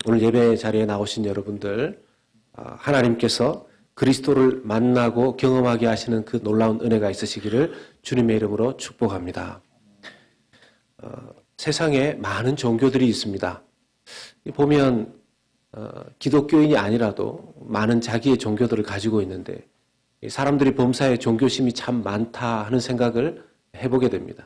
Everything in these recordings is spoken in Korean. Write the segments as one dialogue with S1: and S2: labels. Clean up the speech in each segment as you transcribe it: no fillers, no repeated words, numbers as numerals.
S1: 오늘 예배 자리에 나오신 여러분들, 하나님께서 그리스도를 만나고 경험하게 하시는 그 놀라운 은혜가 있으시기를 주님의 이름으로 축복합니다. 세상에 많은 종교들이 있습니다. 보면 기독교인이 아니라도 많은 자기의 종교들을 가지고 있는데 사람들이 범사에 종교심이 참 많다 하는 생각을 해보게 됩니다.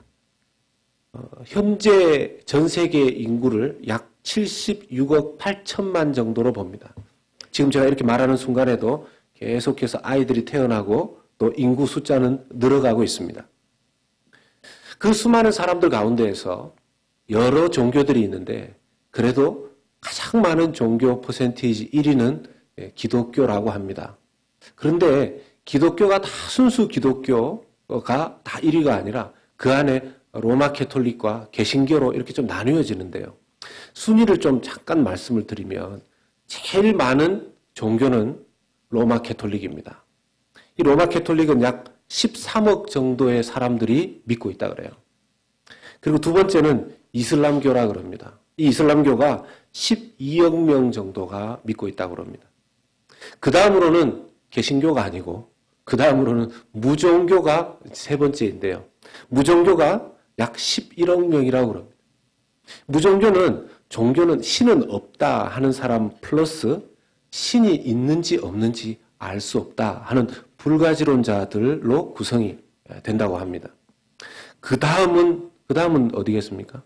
S1: 현재 전 세계 인구를 약 76억 8천만 정도로 봅니다. 지금 제가 이렇게 말하는 순간에도 계속해서 아이들이 태어나고 또 인구 숫자는 늘어가고 있습니다. 그 수많은 사람들 가운데에서 여러 종교들이 있는데 그래도 가장 많은 종교 퍼센테이지 1위는 기독교라고 합니다. 그런데 기독교가 다 순수 기독교가 다 1위가 아니라 그 안에 로마 캐톨릭과 개신교로 이렇게 좀 나누어지는데요. 순위를 좀 잠깐 말씀을 드리면 제일 많은 종교는 로마 캐톨릭입니다. 이 로마 캐톨릭은 약 13억 정도의 사람들이 믿고 있다 그래요. 그리고 두 번째는 이슬람교라 그럽니다. 이 이슬람교가 12억 명 정도가 믿고 있다고 그럽니다. 그 다음으로는 개신교가 아니고 그 다음으로는 무종교가 세 번째인데요. 무종교가 약 11억 명이라고 그럽니다. 무종교는 종교는 신은 없다 하는 사람 플러스 신이 있는지 없는지 알 수 없다 하는 불가지론자들로 구성이 된다고 합니다. 그 다음은 어디겠습니까?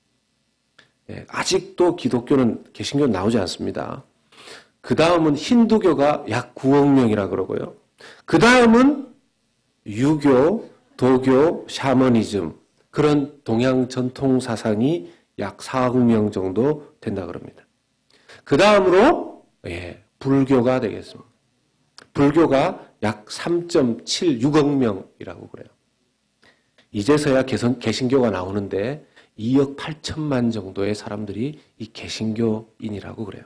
S1: 아직도 기독교는 개신교는 나오지 않습니다. 그 다음은 힌두교가 약 9억 명이라 그러고요. 그 다음은 유교, 도교, 샤머니즘 그런 동양 전통 사상이 약 4억 명 정도 된다 그럽니다. 그 다음으로 불교가 되겠습니다. 불교가 약 3.76억 명이라고 그래요. 이제서야 개신교가 나오는데 2억 8천만 정도의 사람들이 이 개신교인이라고 그래요.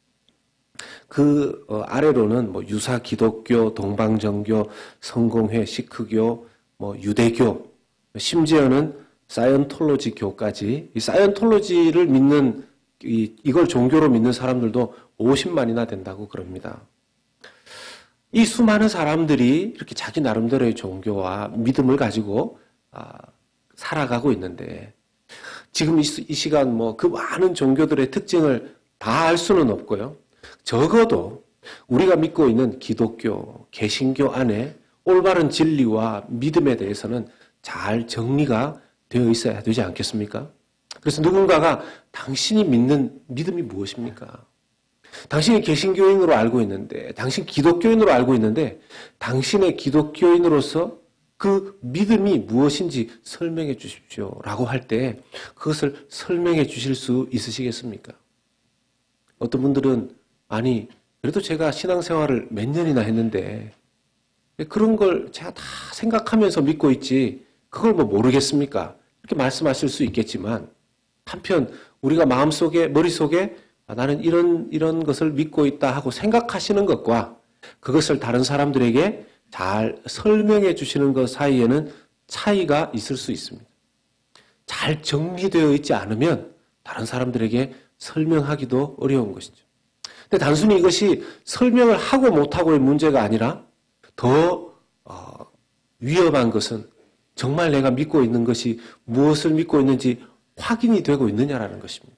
S1: 그 아래로는 유사 기독교, 동방정교, 성공회, 시크교, 유대교, 심지어는 사이언톨로지 교까지 이 사이언톨로지를 믿는 이걸 종교로 믿는 사람들도 50만이나 된다고 그럽니다. 이 수많은 사람들이 이렇게 자기 나름대로의 종교와 믿음을 가지고 살아가고 있는데 지금 이 시간 그 많은 종교들의 특징을 다 알 수는 없고요. 적어도 우리가 믿고 있는 기독교, 개신교 안에 올바른 진리와 믿음에 대해서는 잘 정리가 되어 있어야 되지 않겠습니까? 그래서 누군가가 당신이 믿는 믿음이 무엇입니까? 당신이 개신교인으로 알고 있는데, 당신 기독교인으로 알고 있는데, 당신의 기독교인으로서 그 믿음이 무엇인지 설명해 주십시오. 라고 할 때 그것을 설명해 주실 수 있으시겠습니까? 어떤 분들은 아니, 그래도 제가 신앙생활을 몇 년이나 했는데 그런 걸 제가 다 생각하면서 믿고 있지 그걸 모르겠습니까? 이렇게 말씀하실 수 있겠지만 한편 우리가 마음속에 머릿속에 나는 이런 것을 믿고 있다 하고 생각하시는 것과 그것을 다른 사람들에게 잘 설명해 주시는 것 사이에는 차이가 있을 수 있습니다. 잘 정리되어 있지 않으면 다른 사람들에게 설명하기도 어려운 것이죠. 근데 단순히 이것이 설명을 하고 못하고의 문제가 아니라 더 위험한 것은 정말 내가 믿고 있는 것이 무엇을 믿고 있는지 확인이 되고 있느냐라는 것입니다.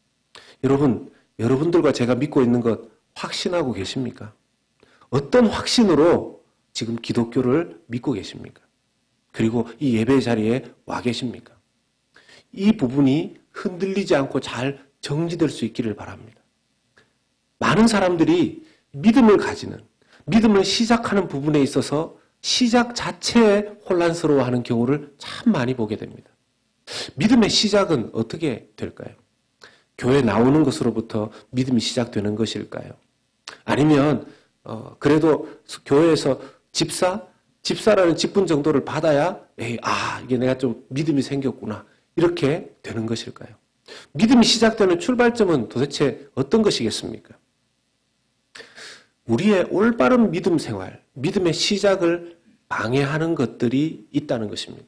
S1: 여러분들과 제가 믿고 있는 것 확신하고 계십니까? 어떤 확신으로 지금 기독교를 믿고 계십니까? 그리고 이 예배 자리에 와 계십니까? 이 부분이 흔들리지 않고 잘 정리될 수 있기를 바랍니다. 많은 사람들이 믿음을 시작하는 부분에 있어서 시작 자체에 혼란스러워하는 경우를 참 많이 보게 됩니다. 믿음의 시작은 어떻게 될까요? 교회 나오는 것으로부터 믿음이 시작되는 것일까요? 아니면 그래도 교회에서 집사라는 직분 정도를 받아야 이게 내가 좀 믿음이 생겼구나 이렇게 되는 것일까요? 믿음이 시작되는 출발점은 도대체 어떤 것이겠습니까? 우리의 올바른 믿음 생활, 믿음의 시작을 방해하는 것들이 있다는 것입니다.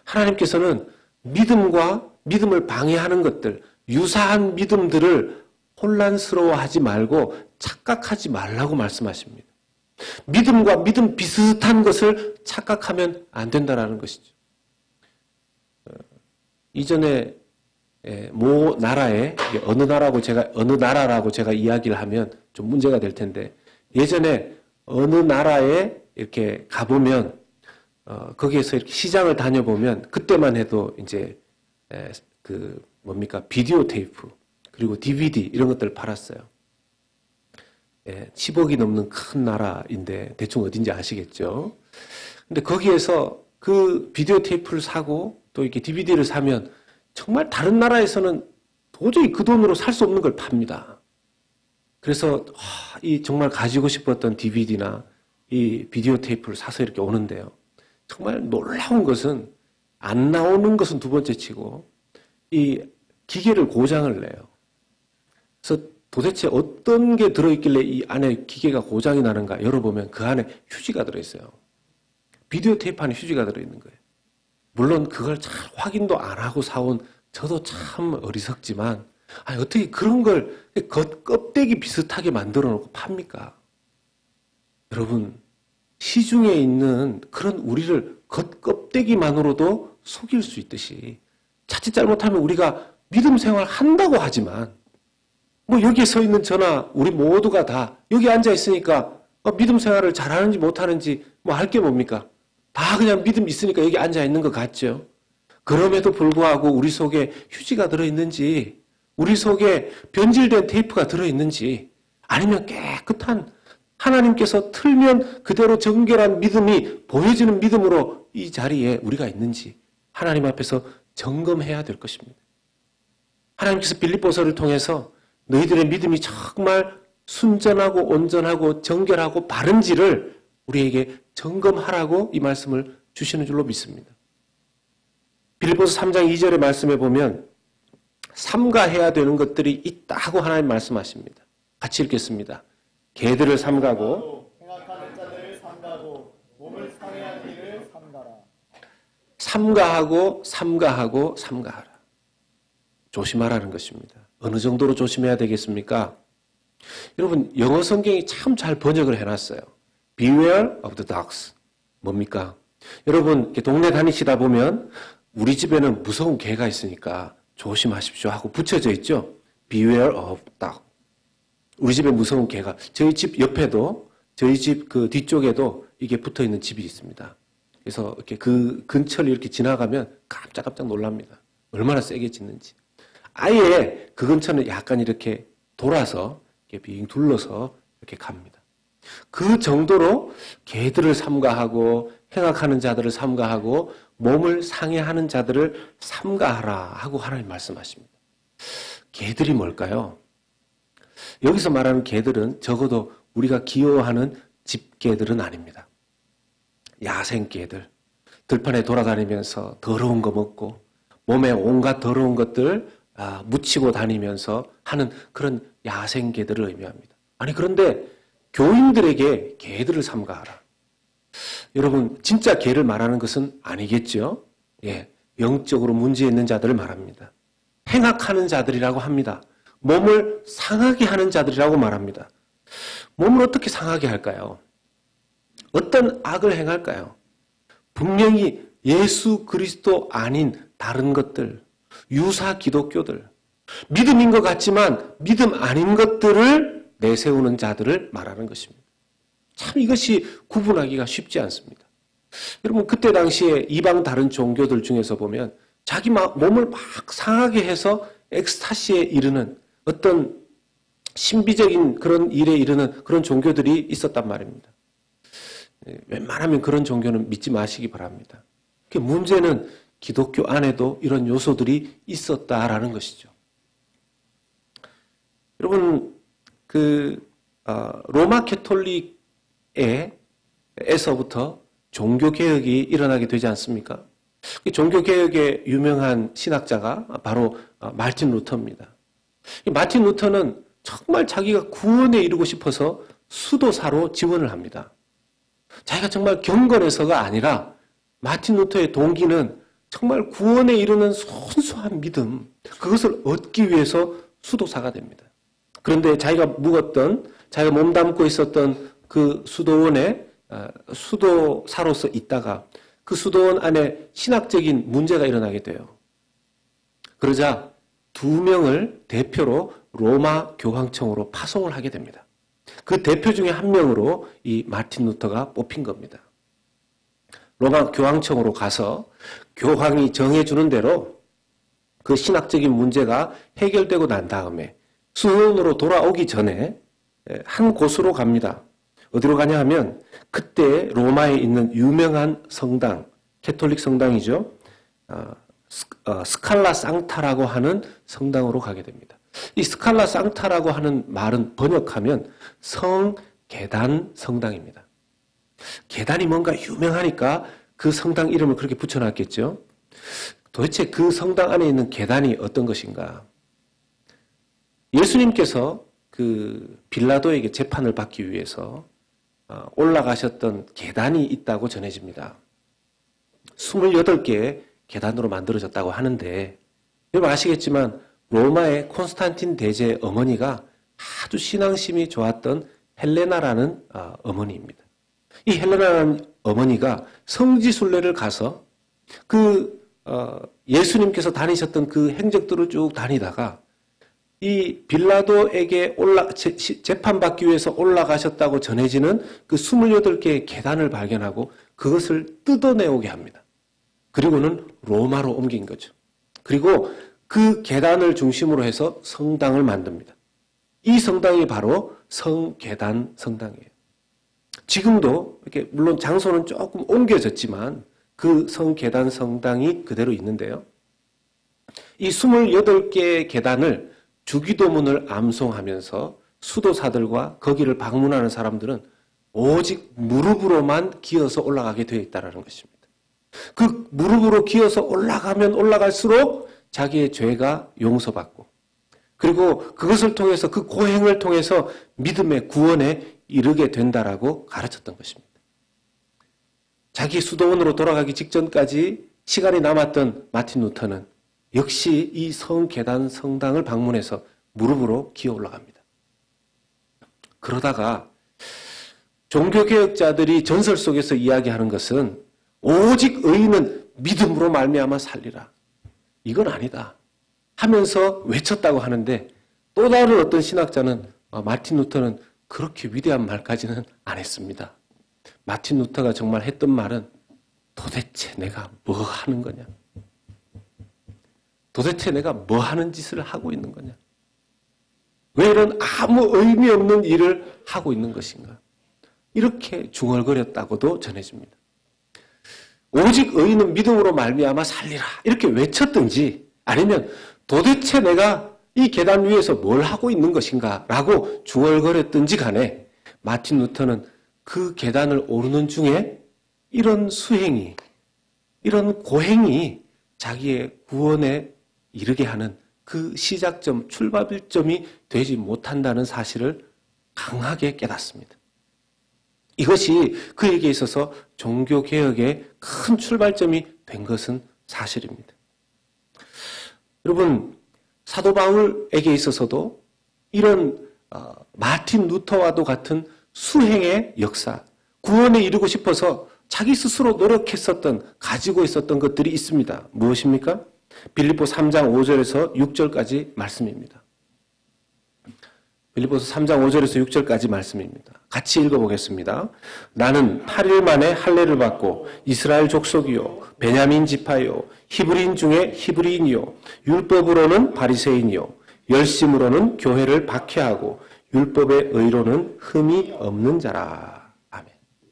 S1: 하나님께서는 믿음과 믿음을 방해하는 것들, 유사한 믿음들을 혼란스러워하지 말고 착각하지 말라고 말씀하십니다. 믿음과 믿음 비슷한 것을 착각하면 안 된다는 것이죠. 이전에 모 나라에 어느 나라라고 제가 이야기를 하면 좀 문제가 될 텐데, 예전에 어느 나라에 이렇게 가보면 거기에서 이렇게 시장을 다녀보면 그때만 해도 이제 비디오 테이프 그리고 DVD 이런 것들을 팔았어요. 10억이 넘는 큰 나라인데 대충 어딘지 아시겠죠? 근데 거기에서 그 비디오 테이프를 사고 또 이렇게 DVD를 사면 정말 다른 나라에서는 도저히 그 돈으로 살 수 없는 걸 팝니다. 그래서 이 정말 가지고 싶었던 DVD나 이 비디오 테이프를 사서 이렇게 오는데요. 정말 놀라운 것은 안 나오는 것은 두 번째 치고 이 기계를 고장을 내요. 그래서 도대체 어떤 게 들어있길래 이 안에 기계가 고장이 나는가 열어보면 그 안에 휴지가 들어있어요. 비디오 테이프 안에 휴지가 들어있는 거예요. 물론 그걸 잘 확인도 안 하고 사온 저도 참 어리석지만 어떻게 그런 걸 껍데기 비슷하게 만들어 놓고 팝니까? 여러분, 시중에 있는 그런 우리를 겉껍데기만으로도 속일 수 있듯이 자칫 잘못하면 우리가 믿음 생활 한다고 하지만 여기에 서 있는 저나 우리 모두가 다 여기 앉아 있으니까 믿음 생활을 잘하는지 못하는지 할 게 뭡니까? 다 그냥 믿음 있으니까 여기 앉아 있는 것 같죠. 그럼에도 불구하고 우리 속에 휴지가 들어있는지, 우리 속에 변질된 테이프가 들어있는지, 아니면 깨끗한 하나님께서 틀면 그대로 정결한 믿음이 보여지는 믿음으로 이 자리에 우리가 있는지 하나님 앞에서 점검해야 될 것입니다. 하나님께서 빌립보서를 통해서 너희들의 믿음이 정말 순전하고 온전하고 정결하고 바른지를 우리에게 점검하라고 이 말씀을 주시는 줄로 믿습니다. 빌립보서 3장 2절의 말씀에 보면 삼가해야 되는 것들이 있다고 하나님 말씀하십니다. 같이 읽겠습니다. 개들을 삼가고
S2: 행악하는 자들을 삼가고 몸을 상해하는 일을 삼가라.
S1: 삼가하고 삼가하라. 조심하라는 것입니다. 어느 정도로 조심해야 되겠습니까? 여러분, 영어 성경이 참 잘 번역을 해놨어요. Beware of the dogs. 뭡니까? 여러분, 이렇게 동네 다니시다 보면 우리 집에는 무서운 개가 있으니까 조심하십시오 하고 붙여져 있죠? Beware of dog. 우리 집에 무서운 개가, 저희 집 옆에도, 저희 집 그 뒤쪽에도 이게 붙어 있는 집이 있습니다. 그래서 이렇게 그 근처를 이렇게 지나가면 깜짝깜짝 놀랍니다. 얼마나 세게 짖는지. 아예 그 근처는 약간 이렇게 돌아서 이렇게 빙 둘러서 이렇게 갑니다. 그 정도로 개들을 삼가하고 행악하는 자들을 삼가하고 몸을 상해하는 자들을 삼가하라 하고 하나님 말씀하십니다. 개들이 뭘까요? 여기서 말하는 개들은 적어도 우리가 귀여워하는 집개들은 아닙니다. 야생개들, 들판에 돌아다니면서 더러운 거 먹고 몸에 온갖 더러운 것들 묻히고 다니면서 하는 그런 야생개들을 의미합니다. 그런데 교인들에게 개들을 삼가하라. 여러분, 진짜 개를 말하는 것은 아니겠죠? 영적으로 문제 있는 자들을 말합니다. 행악하는 자들이라고 합니다. 몸을 상하게 하는 자들이라고 말합니다. 몸을 어떻게 상하게 할까요? 어떤 악을 행할까요? 분명히 예수 그리스도 아닌 다른 것들, 유사 기독교들, 믿음인 것 같지만 믿음 아닌 것들을 내세우는 자들을 말하는 것입니다. 참 이것이 구분하기가 쉽지 않습니다. 여러분, 그때 당시에 이방 다른 종교들 중에서 보면 자기 몸을 막 상하게 해서 엑스타시에 이르는 어떤 신비적인 그런 일에 이르는 그런 종교들이 있었단 말입니다. 웬만하면 그런 종교는 믿지 마시기 바랍니다. 문제는 기독교 안에도 이런 요소들이 있었다라는 것이죠. 여러분, 로마 캐톨릭에서부터 종교개혁이 일어나게 되지 않습니까? 종교개혁의 유명한 신학자가 바로 마틴 루터입니다. 마틴 루터는 정말 자기가 구원에 이르고 싶어서 수도사로 지원을 합니다. 자기가 정말 경건해서가 아니라 마틴 루터의 동기는 정말 구원에 이르는 순수한 믿음, 그것을 얻기 위해서 수도사가 됩니다. 그런데 자기가 묵었던, 자기가 몸담고 있었던 그 수도원에 수도사로서 있다가 그 수도원 안에 신학적인 문제가 일어나게 돼요. 그러자 2명을 대표로 로마 교황청으로 파송을 하게 됩니다. 그 대표 중에 한 명으로 이 마틴 루터가 뽑힌 겁니다. 로마 교황청으로 가서 교황이 정해주는 대로 그 신학적인 문제가 해결되고 난 다음에 수도원으로 돌아오기 전에 한 곳으로 갑니다. 어디로 가냐 하면 그때 로마에 있는 유명한 성당, 캐톨릭 성당이죠. 스칼라 상타라고 하는 성당으로 가게 됩니다. 이 스칼라 상타라고 하는 말은 번역하면 성계단 성당입니다. 계단이 뭔가 유명하니까 그 성당 이름을 그렇게 붙여놨겠죠. 도대체 그 성당 안에 있는 계단이 어떤 것인가? 예수님께서 그 빌라도에게 재판을 받기 위해서 올라가셨던 계단이 있다고 전해집니다. 28개의 계단으로 만들어졌다고 하는데, 여러분 아시겠지만 로마의 콘스탄틴 대제의 어머니가 아주 신앙심이 좋았던 헬레나라는 어머니입니다. 이 헬레나라는 어머니가 성지순례를 가서 예수님께서 다니셨던 그 행적들을 쭉 다니다가 이 빌라도에게 재판받기 위해서 올라가셨다고 전해지는 그 28개의 계단을 발견하고 그것을 뜯어내오게 합니다. 그리고는 로마로 옮긴 거죠. 그리고 그 계단을 중심으로 해서 성당을 만듭니다. 이 성당이 바로 성계단 성당이에요. 지금도 이렇게 물론 장소는 조금 옮겨졌지만 그 성계단 성당이 그대로 있는데요. 이 28개의 계단을 주기도문을 암송하면서 수도사들과 거기를 방문하는 사람들은 오직 무릎으로만 기어서 올라가게 되어 있다는 것입니다. 그 무릎으로 기어서 올라가면 올라갈수록 자기의 죄가 용서받고 그리고 그것을 통해서 그 고행을 통해서 믿음의 구원에 이르게 된다라고 가르쳤던 것입니다. 자기 수도원으로 돌아가기 직전까지 시간이 남았던 마틴 루터는 역시 이 성계단 성당을 방문해서 무릎으로 기어 올라갑니다. 그러다가 종교개혁자들이 전설 속에서 이야기하는 것은 오직 의인은 믿음으로 말미암아 살리라. 이건 아니다 하면서 외쳤다고 하는데 또 다른 어떤 신학자는 마틴 루터는 그렇게 위대한 말까지는 안 했습니다. 마틴 루터가 정말 했던 말은 도대체 내가 뭐 하는 거냐? 도대체 내가 뭐 하는 짓을 하고 있는 거냐? 왜 이런 아무 의미 없는 일을 하고 있는 것인가? 이렇게 중얼거렸다고도 전해집니다. 오직 의인은 믿음으로 말미암아 살리라 이렇게 외쳤든지 아니면 도대체 내가 이 계단 위에서 뭘 하고 있는 것인가 라고 중얼거렸든지 간에 마틴 루터는 그 계단을 오르는 중에 이런 수행이, 이런 고행이 자기의 구원에 이르게 하는 그 시작점, 출발점이 되지 못한다는 사실을 강하게 깨닫습니다. 이것이 그에게 있어서 종교개혁의 큰 출발점이 된 것은 사실입니다. 여러분, 사도 바울에게 있어서도 이런 마틴 루터와도 같은 수행의 역사, 구원에 이르고 싶어서 자기 스스로 노력했었던, 가지고 있었던 것들이 있습니다. 무엇입니까? 빌립보 3장 5절에서 6절까지 말씀입니다. 빌립보서 3장 5절에서 6절까지 말씀입니다. 같이 읽어보겠습니다. 나는 8일 만에 할례를 받고 이스라엘 족속이요 베냐민 지파요 히브리인 중에 히브리인이요 율법으로는 바리새인이요 열심으로는 교회를 박해하고 율법의 의로는 흠이 없는 자라. 아멘.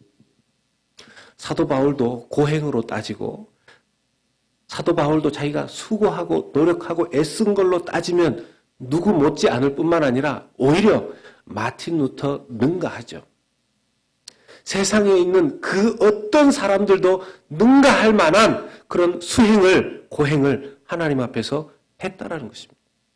S1: 사도 바울도 고행으로 따지고 사도 바울도 자기가 수고하고 노력하고 애쓴 걸로 따지면 누구 못지 않을 뿐만 아니라 오히려 마틴 루터 능가하죠. 세상에 있는 그 어떤 사람들도 능가할 만한 그런 수행을, 고행을 하나님 앞에서 했다라는 것입니다.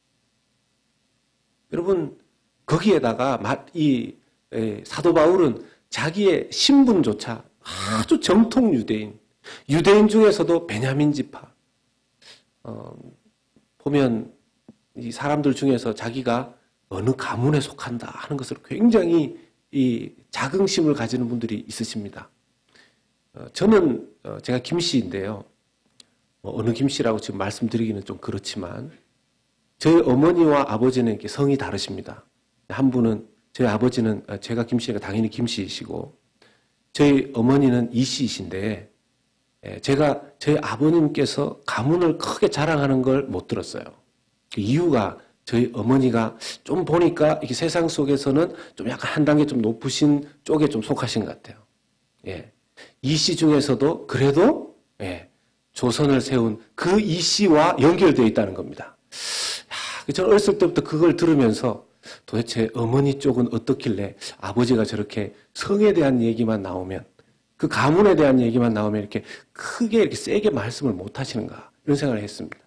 S1: 여러분, 거기에다가 이 사도 바울은 자기의 신분조차 아주 정통 유대인, 유대인 중에서도 베냐민 지파, 보면 이 사람들 중에서 자기가 어느 가문에 속한다 하는 것을 굉장히 이 자긍심을 가지는 분들이 있으십니다. 저는 제가 김씨인데요. 어느 김씨라고 지금 말씀드리기는 좀 그렇지만 저희 어머니와 아버지는 이렇게 성이 다르십니다. 한 분은 저희 아버지는 제가 김씨니까 당연히 김씨이시고 저희 어머니는 이씨이신데 제가 저희 아버님께서 가문을 크게 자랑하는 걸 못 들었어요. 그 이유가 저희 어머니가 좀 보니까 이렇게 세상 속에서는 좀 약간 한 단계 좀 높으신 쪽에 좀 속하신 것 같아요. 예. 이씨 중에서도 그래도 조선을 세운 그 이씨와 연결되어 있다는 겁니다. 저는 어렸을 때부터 그걸 들으면서 도대체 어머니 쪽은 어떻길래 아버지가 저렇게 성에 대한 얘기만 나오면 그 가문에 대한 얘기만 나오면 이렇게 크게 이렇게 세게 말씀을 못 하시는가 이런 생각을 했습니다.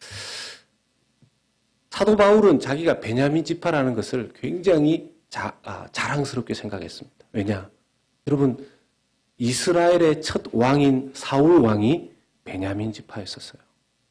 S1: 사도 바울은 자기가 베냐민 지파라는 것을 굉장히 자랑스럽게 생각했습니다. 왜냐? 여러분 이스라엘의 첫 왕인 사울 왕이 베냐민 지파였었어요.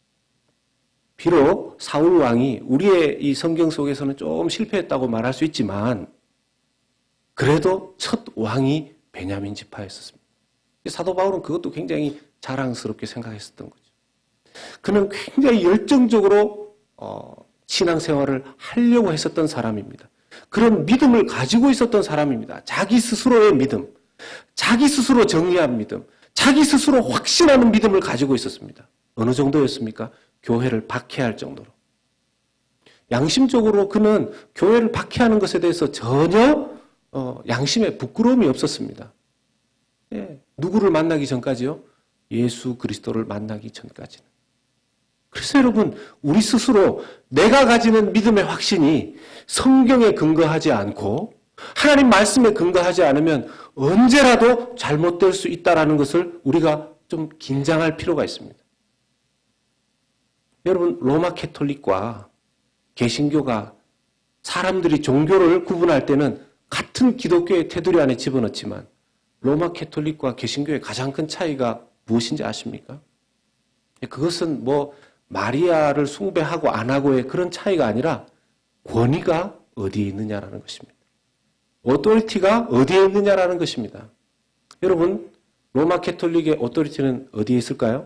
S1: 비록 사울 왕이 우리의 이 성경 속에서는 좀 실패했다고 말할 수 있지만 그래도 첫 왕이 베냐민 지파였었습니다. 사도 바울은 그것도 굉장히 자랑스럽게 생각했었던 거죠. 그는 굉장히 열정적으로 신앙생활을 하려고 했었던 사람입니다. 그런 믿음을 가지고 있었던 사람입니다. 자기 스스로의 믿음, 자기 스스로 정리한 믿음, 자기 스스로 확신하는 믿음을 가지고 있었습니다. 어느 정도였습니까? 교회를 박해할 정도로. 양심적으로 그는 교회를 박해하는 것에 대해서 전혀 양심에 부끄러움이 없었습니다. 예, 누구를 만나기 전까지요? 예수 그리스도를 만나기 전까지는. 그래서 여러분 우리 스스로 내가 가지는 믿음의 확신이 성경에 근거하지 않고 하나님 말씀에 근거하지 않으면 언제라도 잘못될 수 있다는 것을 우리가 좀 긴장할 필요가 있습니다. 여러분 로마 캐톨릭과 개신교가 사람들이 종교를 구분할 때는 같은 기독교의 테두리 안에 집어넣지만 로마 캐톨릭과 개신교의 가장 큰 차이가 무엇인지 아십니까? 그것은 뭐 마리아를 숭배하고 안 하고의 그런 차이가 아니라 권위가 어디에 있느냐라는 것입니다. 오토리티가 어디에 있느냐라는 것입니다. 여러분 로마 캐톨릭의 오토리티는 어디에 있을까요?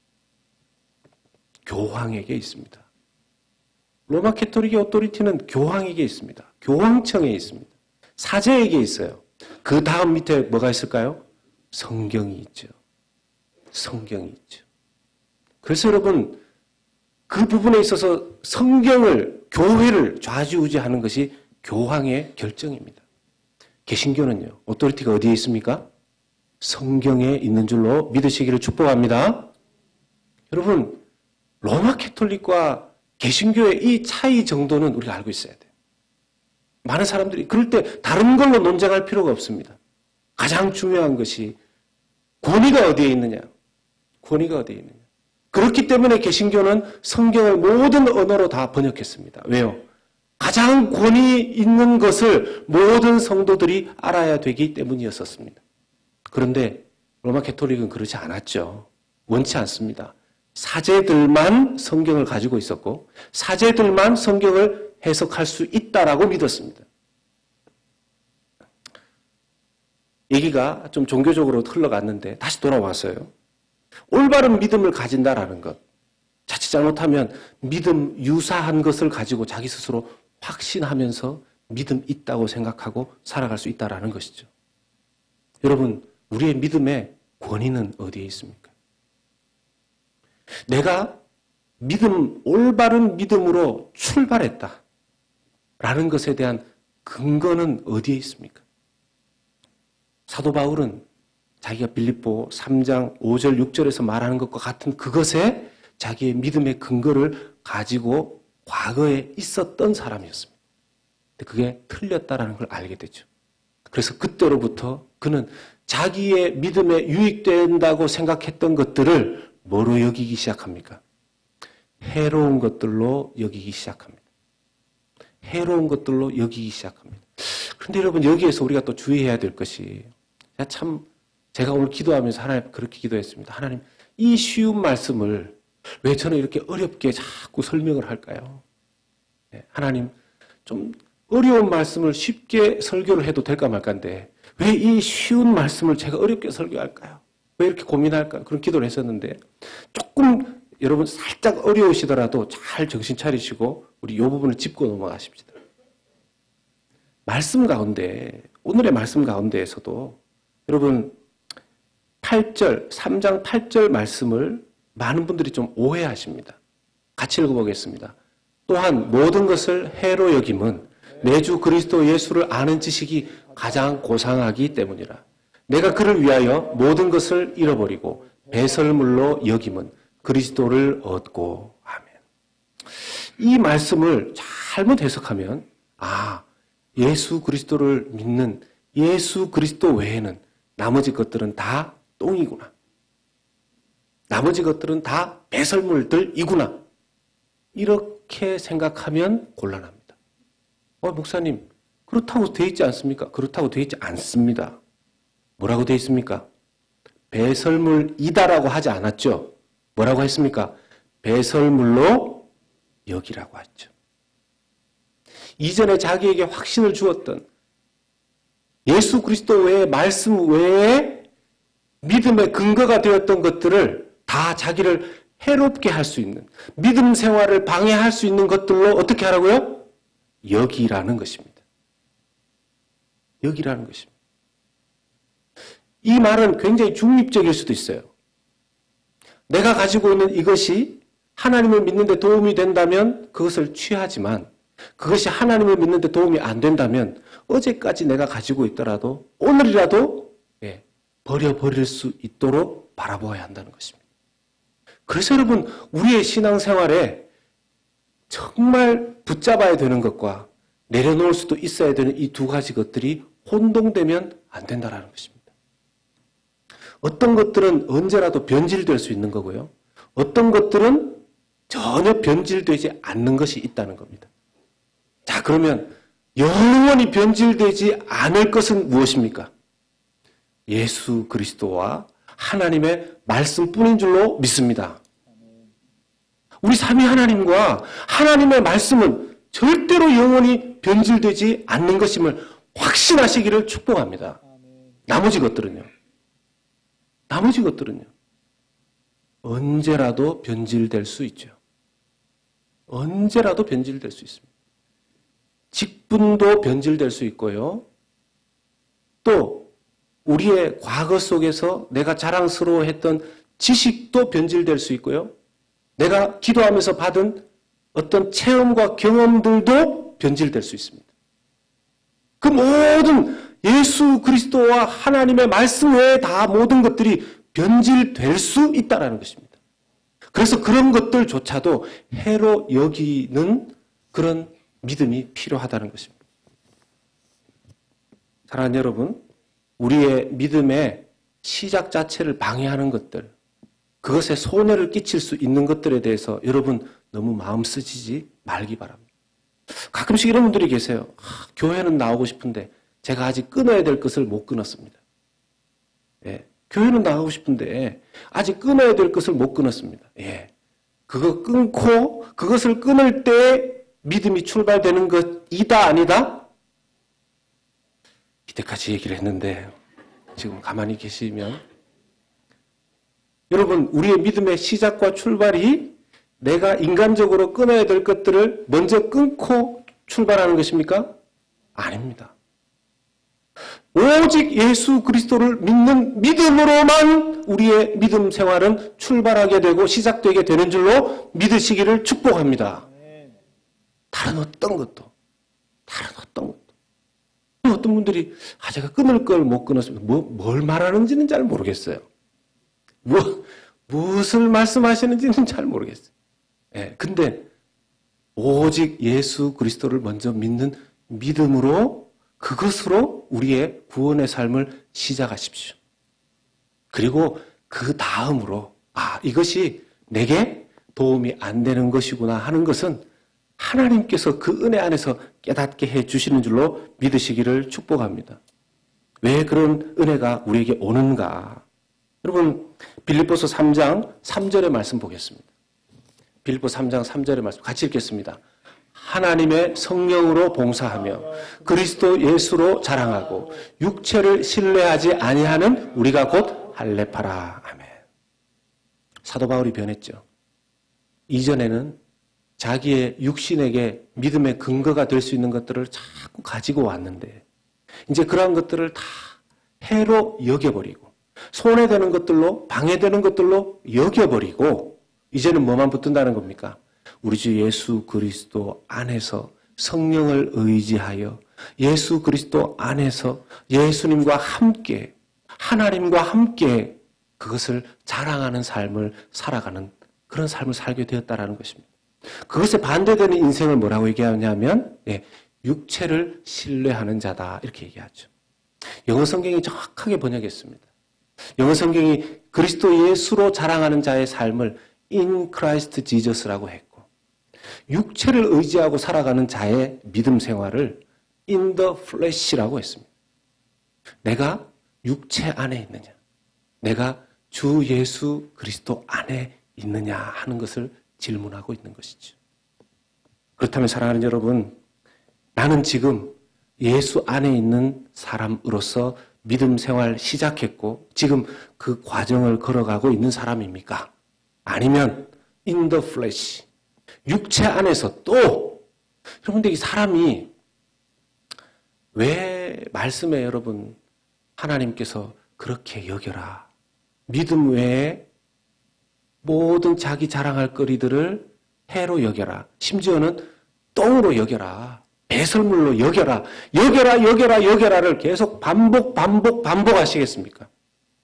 S1: 교황에게 있습니다. 로마 캐톨릭의 오토리티는 교황에게 있습니다. 교황청에 있습니다. 사제에게 있어요. 그 다음 밑에 뭐가 있을까요? 성경이 있죠. 성경이 있죠. 그래서 여러분 그 부분에 있어서 성경을, 교회를 좌지우지하는 것이 교황의 결정입니다. 개신교는요. 오토리티가 어디에 있습니까? 성경에 있는 줄로 믿으시기를 축복합니다. 여러분 로마 캐톨릭과 개신교의 이 차이 정도는 우리가 알고 있어야 돼요. 많은 사람들이 그럴 때 다른 걸로 논쟁할 필요가 없습니다. 가장 중요한 것이 권위가 어디에 있느냐. 권위가 어디에 있느냐. 그렇기 때문에 개신교는 성경을 모든 언어로 다 번역했습니다. 왜요? 가장 권위 있는 것을 모든 성도들이 알아야 되기 때문이었습니다. 그런데 로마 캐톨릭은 그렇지 않았죠. 원치 않습니다. 사제들만 성경을 가지고 있었고 사제들만 성경을 해석할 수 있다라고 믿었습니다. 얘기가 좀 종교적으로 흘러갔는데 다시 돌아왔어요. 올바른 믿음을 가진다라는 것. 자칫 잘못하면 믿음 유사한 것을 가지고 자기 스스로 확신하면서 믿음 있다고 생각하고 살아갈 수 있다라는 것이죠. 여러분, 우리의 믿음의 권위는 어디에 있습니까? 내가 올바른 믿음으로 출발했다. 라는 것에 대한 근거는 어디에 있습니까? 사도 바울은 자기가 빌립보 3장 5절 6절에서 말하는 것과 같은 그것에 자기의 믿음의 근거를 가지고 과거에 있었던 사람이었습니다. 근데 그게 틀렸다라는 걸 알게 되죠. 그래서 그때로부터 그는 자기의 믿음에 유익된다고 생각했던 것들을 뭐로 여기기 시작합니까? 해로운 것들로 여기기 시작합니다. 해로운 것들로 여기기 시작합니다. 그런데 여러분 여기에서 우리가 또 주의해야 될 것이 제가 오늘 기도하면서 하나님 그렇게 기도했습니다. 하나님 이 쉬운 말씀을 왜 저는 이렇게 어렵게 자꾸 설명을 할까요? 하나님 좀 어려운 말씀을 쉽게 설교를 해도 될까 말까인데 왜 이 쉬운 말씀을 제가 어렵게 설교할까요? 왜 이렇게 고민할까요? 그런 기도를 했었는데 조금 여러분 살짝 어려우시더라도 잘 정신 차리시고 우리 이 부분을 짚고 넘어가십시다. 말씀 가운데 오늘의 말씀 가운데에서도 여러분 8절 3장 8절 말씀을 많은 분들이 좀 오해하십니다. 같이 읽어보겠습니다. 또한 모든 것을 해로 여김은 내 주 그리스도 예수를 아는 지식이 가장 고상하기 때문이라. 내가 그를 위하여 모든 것을 잃어버리고 배설물로 여김은 그리스도를 얻고 아멘. 이 말씀을 잘못 해석하면 예수 그리스도를 믿는 예수 그리스도 외에는 나머지 것들은 다 똥이구나. 나머지 것들은 다 배설물들이구나. 이렇게 생각하면 곤란합니다. 목사님, 그렇다고 돼 있지 않습니까? 그렇다고 돼 있지 않습니다. 뭐라고 돼 있습니까? 배설물이다라고 하지 않았죠? 뭐라고 했습니까? 배설물로 여기라고 했죠. 이전에 자기에게 확신을 주었던 예수 그리스도 외의 말씀 외에 믿음의 근거가 되었던 것들을 다 자기를 해롭게 할 수 있는 믿음 생활을 방해할 수 있는 것들로 어떻게 하라고요? 여기라는 것입니다. 여기라는 것입니다. 이 말은 굉장히 중립적일 수도 있어요. 내가 가지고 있는 이것이 하나님을 믿는 데 도움이 된다면 그것을 취하지만 그것이 하나님을 믿는 데 도움이 안 된다면 어제까지 내가 가지고 있더라도 오늘이라도 버려버릴 수 있도록 바라보아야 한다는 것입니다. 그래서 여러분 우리의 신앙생활에 정말 붙잡아야 되는 것과 내려놓을 수도 있어야 되는 이 두 가지 것들이 혼동되면 안 된다는 것입니다. 어떤 것들은 언제라도 변질될 수 있는 거고요. 어떤 것들은 전혀 변질되지 않는 것이 있다는 겁니다. 자, 그러면 영원히 변질되지 않을 것은 무엇입니까? 예수 그리스도와 하나님의 말씀뿐인 줄로 믿습니다. 우리 삼위 하나님과 하나님의 말씀은 절대로 영원히 변질되지 않는 것임을 확신하시기를 축복합니다. 나머지 것들은요. 언제라도 변질될 수 있죠. 언제라도 변질될 수 있습니다. 직분도 변질될 수 있고요. 또 우리의 과거 속에서 내가 자랑스러워했던 지식도 변질될 수 있고요. 내가 기도하면서 받은 어떤 체험과 경험들도 변질될 수 있습니다. 그 모든 예수 그리스도와 하나님의 말씀 외에 다 모든 것들이 변질될 수 있다는 것입니다. 그래서 그런 것들조차도 해로 여기는 그런 믿음이 필요하다는 것입니다. 사랑하는 여러분, 우리의 믿음의 시작 자체를 방해하는 것들, 그것에 손해를 끼칠 수 있는 것들에 대해서 여러분 너무 마음 쓰시지 말기 바랍니다. 가끔씩 이런 분들이 계세요. 교회는 나오고 싶은데 제가 아직 끊어야 될 것을 못 끊었습니다. 교회는 나가고 싶은데 아직 끊어야 될 것을 못 끊었습니다. 그거 끊고 그것을 끊을 때 믿음이 출발되는 것이다 아니다? 이때까지 얘기를 했는데 지금 가만히 계시면 여러분 우리의 믿음의 시작과 출발이 내가 인간적으로 끊어야 될 것들을 먼저 끊고 출발하는 것입니까? 아닙니다. 오직 예수 그리스도를 믿는 믿음으로만 우리의 믿음 생활은 출발하게 되고 시작되게 되는 줄로 믿으시기를 축복합니다. 다른 어떤 것도. 어떤 분들이 제가 끊을 걸 못 끊었습니다. 뭘 말하는지는 잘 모르겠어요. 무엇을 말씀하시는지는 잘 모르겠어요. 근데 오직 예수 그리스도를 먼저 믿는 믿음으로 그것으로 우리의 구원의 삶을 시작하십시오. 그리고 그 다음으로 이것이 내게 도움이 안 되는 것이구나 하는 것은 하나님께서 그 은혜 안에서 깨닫게 해주시는 줄로 믿으시기를 축복합니다. 왜 그런 은혜가 우리에게 오는가? 여러분 빌립보서 3장 3절의 말씀 보겠습니다. 빌립보 3장 3절의 말씀 같이 읽겠습니다. 하나님의 성령으로 봉사하며 그리스도 예수로 자랑하고 육체를 신뢰하지 아니하는 우리가 곧 할례파라. 아멘. 사도 바울이 변했죠. 이전에는 자기의 육신에게 믿음의 근거가 될 수 있는 것들을 자꾸 가지고 왔는데 이제 그러한 것들을 다 해로 여겨버리고 손해되는 것들로 방해되는 것들로 여겨버리고 이제는 뭐만 붙든다는 겁니까? 우리 주 예수 그리스도 안에서 성령을 의지하여 예수 그리스도 안에서 예수님과 함께 하나님과 함께 그것을 자랑하는 삶을 살아가는 그런 삶을 살게 되었다라는 것입니다. 그것에 반대되는 인생을 뭐라고 얘기하냐면 육체를 신뢰하는 자다 이렇게 얘기하죠. 영어 성경이 정확하게 번역했습니다. 영어 성경이 그리스도 예수로 자랑하는 자의 삶을 in Christ Jesus라고 했고 육체를 의지하고 살아가는 자의 믿음 생활을 in the flesh라고 했습니다. 내가 육체 안에 있느냐 내가 주 예수 그리스도 안에 있느냐 하는 것을 질문하고 있는 것이죠. 그렇다면 사랑하는 여러분, 나는 지금 예수 안에 있는 사람으로서 믿음 생활 시작했고 지금 그 과정을 걸어가고 있는 사람입니까? 아니면 in the flesh, 육체 안에서 또 여러분들 이 사람이 왜 말씀에 여러분 하나님께서 그렇게 여겨라 믿음 외에 모든 자기 자랑할 거리들을 해로 여겨라. 심지어는 똥으로 여겨라. 배설물로 여겨라. 여겨라를 계속 반복하시겠습니까?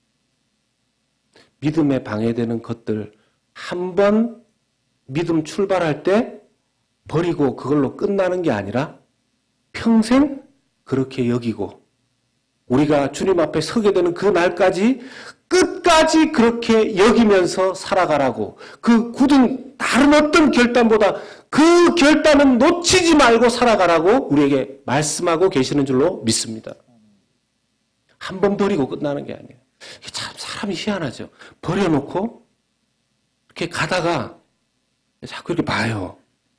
S1: 믿음에 방해되는 것들 한 번 믿음 출발할 때 버리고 그걸로 끝나는 게 아니라 평생 그렇게 여기고 우리가 주님 앞에 서게 되는 그 날까지 끝까지 그렇게 여기면서 살아가라고 그 굳은 다른 어떤 결단보다 그 결단은 놓치지 말고 살아가라고 우리에게 말씀하고 계시는 줄로 믿습니다. 한 번 버리고 끝나는 게 아니에요. 참 사람이 희한하죠. 버려놓고 이렇게 가다가 자꾸 이렇게 봐요.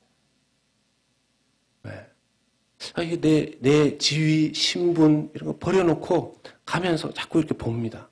S1: 이게 내 지위, 신분 이런 거 버려놓고 가면서 자꾸 이렇게 봅니다.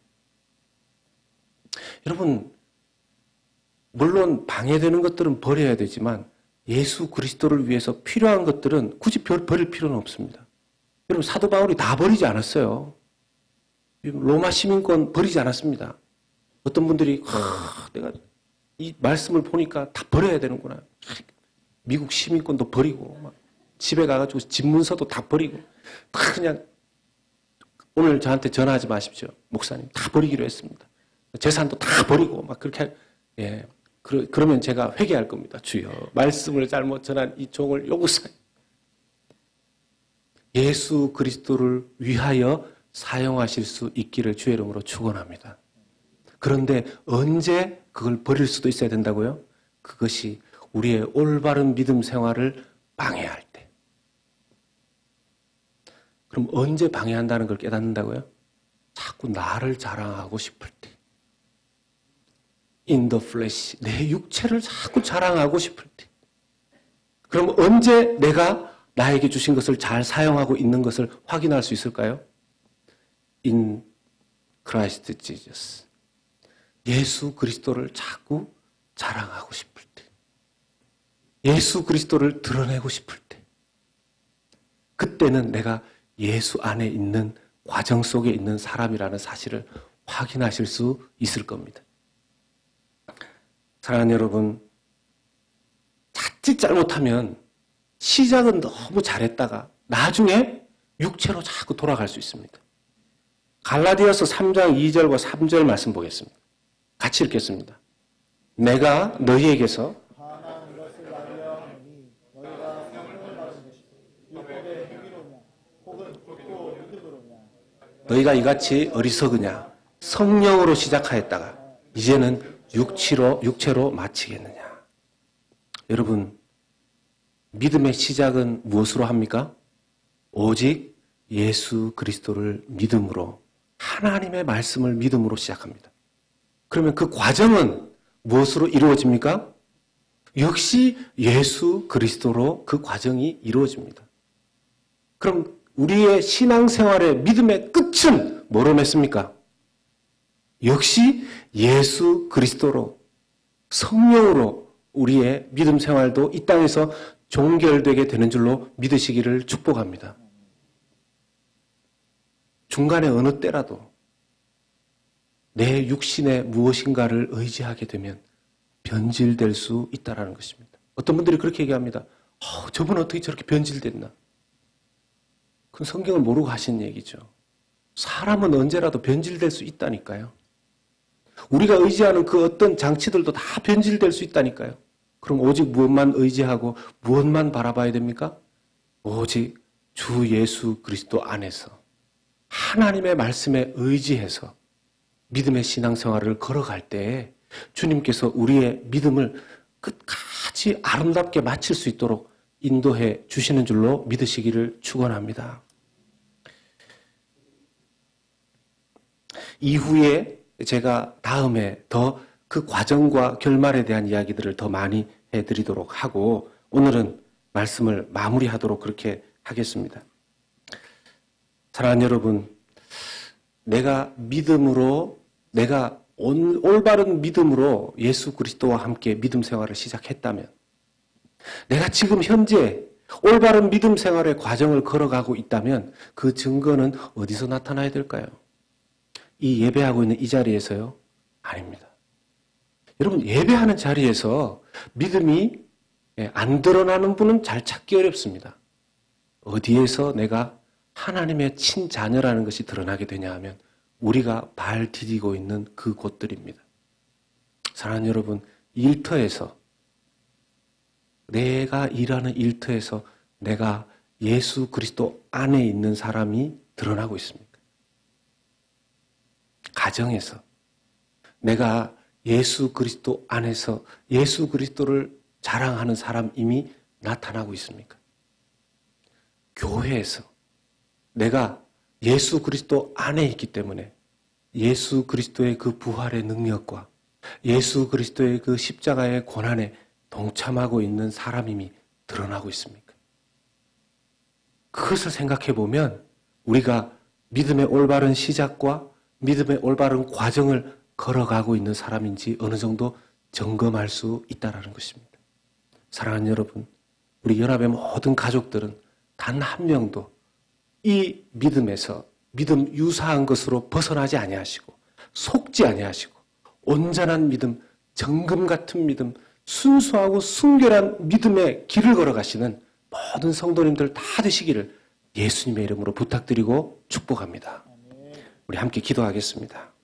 S1: 여러분, 물론 방해되는 것들은 버려야 되지만 예수 그리스도를 위해서 필요한 것들은 굳이 버릴 필요는 없습니다. 여러분, 사도 바울이 다 버리지 않았어요. 로마 시민권 버리지 않았습니다. 어떤 분들이 내가 이 말씀을 보니까 다 버려야 되는구나. 미국 시민권도 버리고 막 집에 가가지고 집문서도 다 버리고 다 그냥 오늘 저한테 전화하지 마십시오. 목사님 다 버리기로 했습니다. 재산도 다 버리고 막 그렇게 그러면 제가 회개할 겁니다. 주여 말씀을 잘못 전한 이 종을 용서해. 예수 그리스도를 위하여 사용하실 수 있기를 주의 이름으로 축원합니다. 그런데 언제 그걸 버릴 수도 있어야 된다고요? 그것이 우리의 올바른 믿음 생활을 방해할 때. 그럼 언제 방해한다는 걸 깨닫는다고요? 자꾸 나를 자랑하고 싶을 때. in the flesh, 내 육체를 자꾸 자랑하고 싶을 때. 그럼 언제 내가 나에게 주신 것을 잘 사용하고 있는 것을 확인할 수 있을까요? in Christ Jesus. 예수 그리스도를 자꾸 자랑하고 싶을 때. 예수 그리스도를 드러내고 싶을 때. 그때는 내가 예수 안에 있는 과정 속에 있는 사람이라는 사실을 확인하실 수 있을 겁니다. 사랑하는 여러분, 자칫 잘못하면 시작은 너무 잘했다가 나중에 육체로 자꾸 돌아갈 수 있습니다. 갈라디아서 3장 2절과 3절 말씀 보겠습니다. 같이 읽겠습니다. 내가 너희에게서
S2: 하나는 것을 알려하니 너희가 성령을 받은 것이 율법의 행위로냐 혹은 듣고 유득으로냐
S1: 너희가 이같이 어리석으냐 성령으로 시작하였다가 이제는 육체로 마치겠느냐. 여러분, 믿음의 시작은 무엇으로 합니까? 오직 예수 그리스도를 믿음으로 하나님의 말씀을 믿음으로 시작합니다. 그러면 그 과정은 무엇으로 이루어집니까? 역시 예수 그리스도로 그 과정이 이루어집니다. 그럼 우리의 신앙생활의 믿음의 끝은 뭐로 맺습니까? 역시 예수 그리스도로, 성령으로 우리의 믿음 생활도 이 땅에서 종결되게 되는 줄로 믿으시기를 축복합니다. 중간에 어느 때라도 내 육신의 무엇인가를 의지하게 되면 변질될 수 있다는 것입니다. 어떤 분들이 그렇게 얘기합니다. 저분은 어떻게 저렇게 변질됐나? 그건 성경을 모르고 하신 얘기죠. 사람은 언제라도 변질될 수 있다니까요. 우리가 의지하는 그 어떤 장치들도 다 변질될 수 있다니까요. 그럼 오직 무엇만 의지하고 무엇만 바라봐야 됩니까? 오직 주 예수 그리스도 안에서 하나님의 말씀에 의지해서 믿음의 신앙생활을 걸어갈 때에 주님께서 우리의 믿음을 끝까지 아름답게 마칠 수 있도록 인도해 주시는 줄로 믿으시기를 축원합니다. 이후에 제가 다음에 더 그 과정과 결말에 대한 이야기들을 더 많이 해드리도록 하고 오늘은 말씀을 마무리하도록 그렇게 하겠습니다. 사랑하는 여러분, 내가 올바른 믿음으로 예수 그리스도와 함께 믿음 생활을 시작했다면, 내가 지금 현재 올바른 믿음 생활의 과정을 걸어가고 있다면 그 증거는 어디서 나타나야 될까요? 이 예배하고 있는 이 자리에서요? 아닙니다. 여러분, 예배하는 자리에서 믿음이 안 드러나는 분은 잘 찾기 어렵습니다. 어디에서 내가 하나님의 친자녀라는 것이 드러나게 되냐 하면 우리가 발 디디고 있는 그 곳들입니다. 사랑하는 여러분, 일터에서, 내가 일하는 일터에서 내가 예수 그리스도 안에 있는 사람이 드러나고 있습니까? 가정에서 내가 예수 그리스도 안에서 예수 그리스도를 자랑하는 사람임이 나타나고 있습니까? 교회에서 내가 예수 그리스도 안에 있기 때문에 예수 그리스도의 그 부활의 능력과 예수 그리스도의 그 십자가의 고난에 동참하고 있는 사람임이 드러나고 있습니까? 그것을 생각해 보면 우리가 믿음의 올바른 시작과 믿음의 올바른 과정을 걸어가고 있는 사람인지 어느 정도 점검할 수 있다는 것입니다. 사랑하는 여러분, 우리 연합의 모든 가족들은 단 한 명도 이 믿음에서 믿음 유사한 것으로 벗어나지 아니하시고 속지 아니하시고 온전한 믿음, 정금 같은 믿음, 순수하고 순결한 믿음의 길을 걸어가시는 모든 성도님들 다 되시기를 예수님의 이름으로 부탁드리고 축복합니다. 우리 함께 기도하겠습니다.